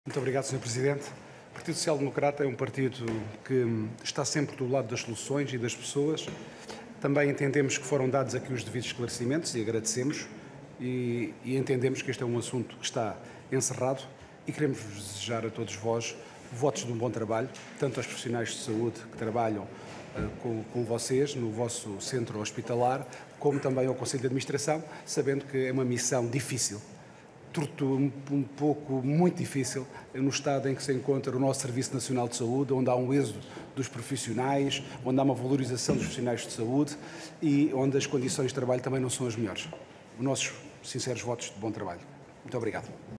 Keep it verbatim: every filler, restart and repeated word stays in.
Muito obrigado, senhor Presidente. O Partido Social Democrata é um partido que está sempre do lado das soluções e das pessoas. Também entendemos que foram dados aqui os devidos esclarecimentos e agradecemos. E, e entendemos que este é um assunto que está encerrado e queremos desejar a todos vós votos de um bom trabalho, tanto aos profissionais de saúde que trabalham uh, com, com vocês no vosso centro hospitalar, como também ao Conselho de Administração, sabendo que é uma missão difícil. Um pouco muito difícil no estado em que se encontra o nosso Serviço Nacional de Saúde, onde há um êxodo dos profissionais, onde há uma valorização dos profissionais de saúde e onde as condições de trabalho também não são as melhores. Os nossos sinceros votos de bom trabalho. Muito obrigado.